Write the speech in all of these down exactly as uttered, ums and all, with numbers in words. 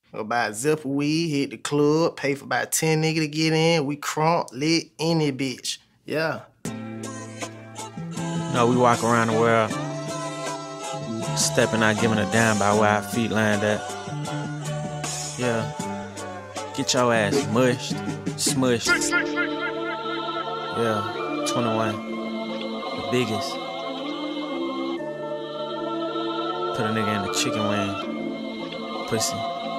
Go buy a zip of weed, hit the club, pay for about ten niggas to get in. We crunk, lit, in it, bitch. Yeah. No, we walk around the world, stepping out, giving a damn by where our feet land at. Yeah. Get your ass mushed, smushed. Yeah, twenty-one. The biggest. Put a nigga in the chicken wing. Pussy.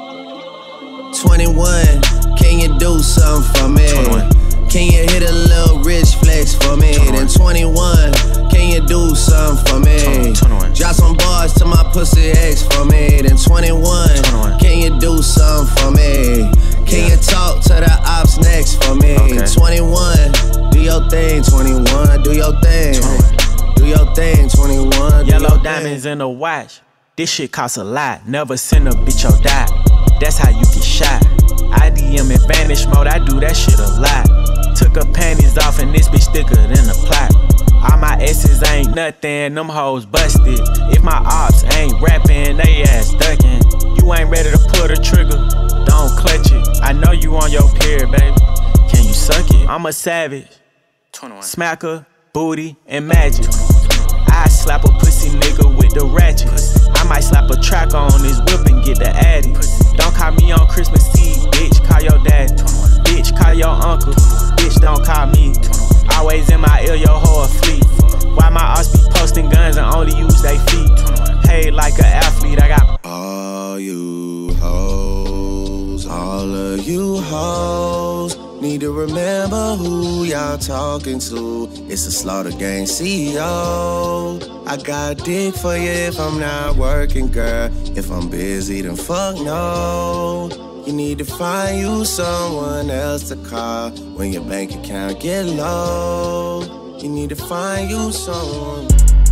twenty-one, can you do something for me? twenty-one. Can you hit a little rich flex for me? Then twenty-one, can you do something for me? twenty-one. Drop some bars to my pussy ex for me. Then twenty-one, can you do something for me? Can yeah. you talk to the ops next for me? Okay. twenty-one, do your thing, twenty-one, do your thing. twenty-one. Do your thing, twenty-one. Yellow diamonds in the watch. This shit costs a lot. Never send a bitch or die. That's how you get shot. I D M in vanish mode, I do that shit a lot. Took her panties off and this bitch thicker than a plot. All my S's ain't nothing, them hoes busted. If my ops ain't rapping, they ass ducking. You ain't ready to pull the trigger, don't clutch it. I know you on your period, baby. Can you suck it? I'm a savage. twenty-one. Smacker, booty, and magic. I slap a pussy nigga with the ratchet. I might slap a track on his whip and get the addy. Don't call me on Christmas Eve, bitch, call your dad. Bitch, call your uncle, bitch, don't call me. Always in my ear, your hoe a fleet. Why my ass be posting guns and only use they feet? Paid like an athlete, I got all you hoes, all of you hoes. Need to remember who y'all talking to. It's the Slaughter Gang C E O. I got dick for you if I'm not working, girl. If I'm busy, then fuck no. You need to find you someone else to call when your bank account get low. You need to find you someone.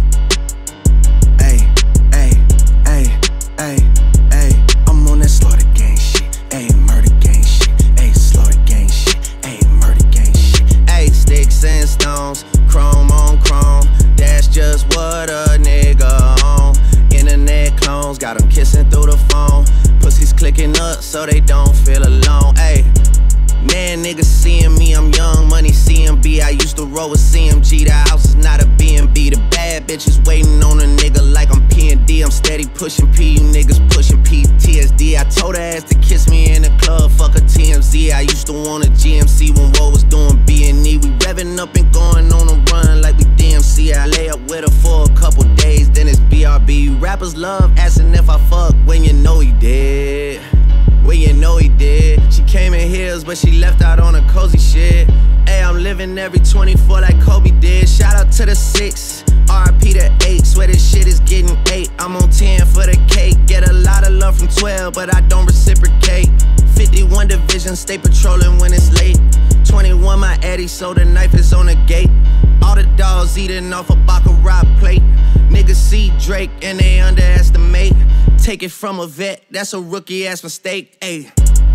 Ay, ay, ay, ay, ay. I'm on that Slaughter Gang shit. Ay, murder gang shit. Ay, Slaughter Gang shit. Ay, murder gang shit. Ay, sticks and stones, chrome on chrome. That's just what a nigga on. Internet clones got them kissing through the phone. Pussies clicking up so they don't feel alone. Ay, man, niggas seeing me, I'm young money C M B. I used to roll with C M G. The house is not a B and B. The bad bitches waiting on a nigga like I'm P and D. I'm steady pushing P, you niggas pushing P T S D. I told her ass to kiss me in the club, fuck a T M Z. I used to want a G M C when Woe was doing B and E. We revving up and going on a run like we D M C. I lay up with her for a couple days, then it's B R B. Rappers love asking if I fuck when you know he did. When you know he did. She came in heels, but she left out on a cozy shit. Hey, I'm living every twenty-four like Kobe did. Shout out to the six, R I P to eight. Swear this shit is getting eight. I'm on ten for the cake. Get a lot of love from twelve, but I don't reciprocate. fifty-one division, stay patrolling when it's late. twenty-one my Eddie, so the knife is on the gate. All the dogs eating off a Baccarat plate. Niggas see Drake and they underestimate. Take it from a vet, that's a rookie ass mistake. Ayy.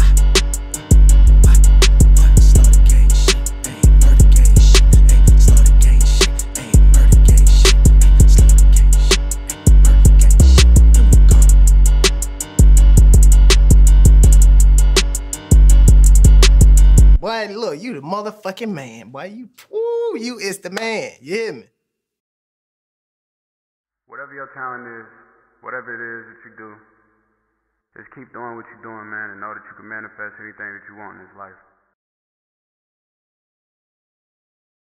Boy, look, you the motherfucking man. Boy, you, woo, you is the man. You hear me? Whatever your talent is, whatever it is that you do, just keep doing what you're doing, man, and know that you can manifest anything that you want in this life.